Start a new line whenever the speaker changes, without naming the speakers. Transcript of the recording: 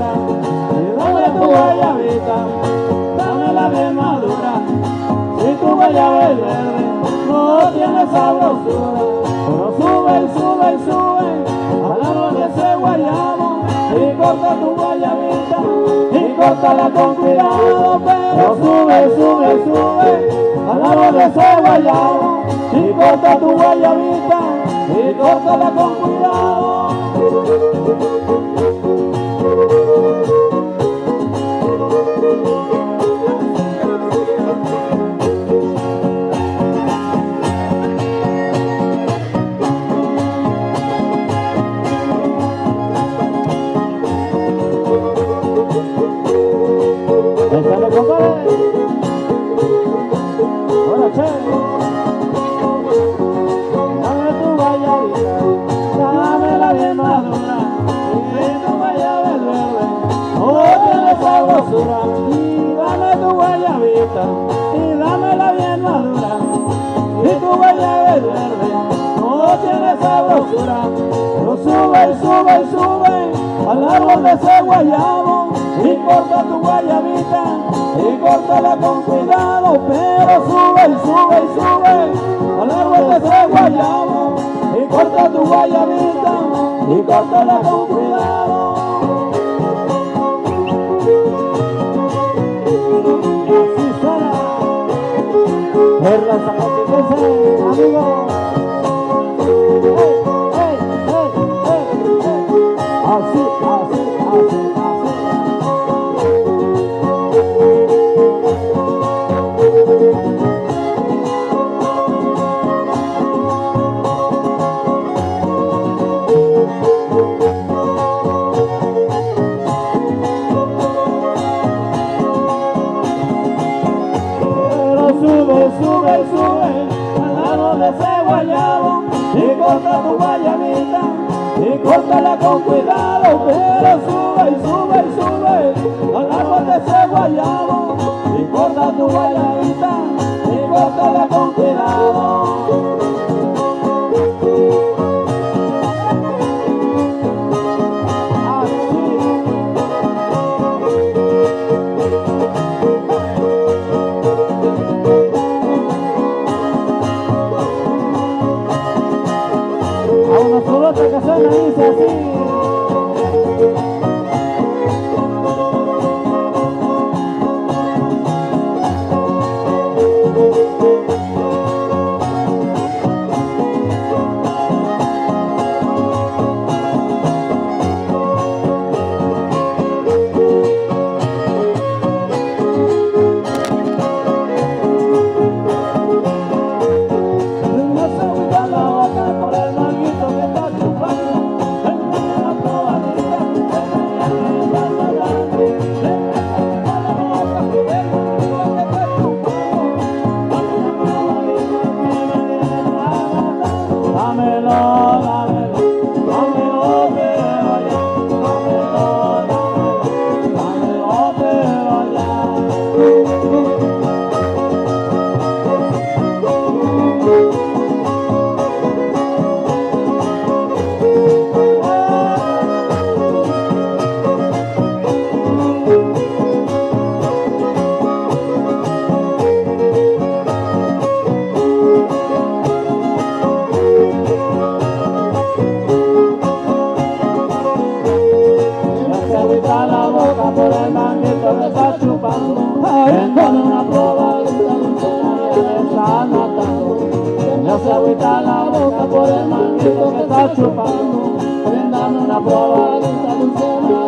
guayabita, y dame tu guayabita, dámela bien madura. Si tu guayaba es verde, no tiene sabrosura. Pero sube y sube y sube al árbol de ese guayabo, y corta tu guayabita, y córtala con cuidado. Pero sube, sube, sube al árbol de ese guayabo, y corta tu guayabita, y córtala con cuidado. Échale, compadre. Hola, che. Dame tu guayabita, dámela bien madura. Y tu guayaba es verde, no tiene sabrosura. Y dame tu guayabita, y dámela bien madura. Y tu guayaba es verde, no tiene sabrosura. Pero sube y sube y sube al árbol de ese guayabo, y corta tu guayabita, y córtala con cuidado. Pero sube y sube y sube al árbol de ese guayabo, y corta tu guayabita, y córtala con cuidado. Y así suena el zapatense, amigo. Así, así, así, así. Pero sube, sube, sube al árbol de ese guayabo, y corta tu guayabita, y córtala con cuidado. Pero sube y sube y sube al árbol de ese guayabo, y corta tu guayabita, y córtala con cuidado. A una sola otra canción dice así. Se agüita la boca por el manguito que está chupando. Ven, dame una probadita dulce.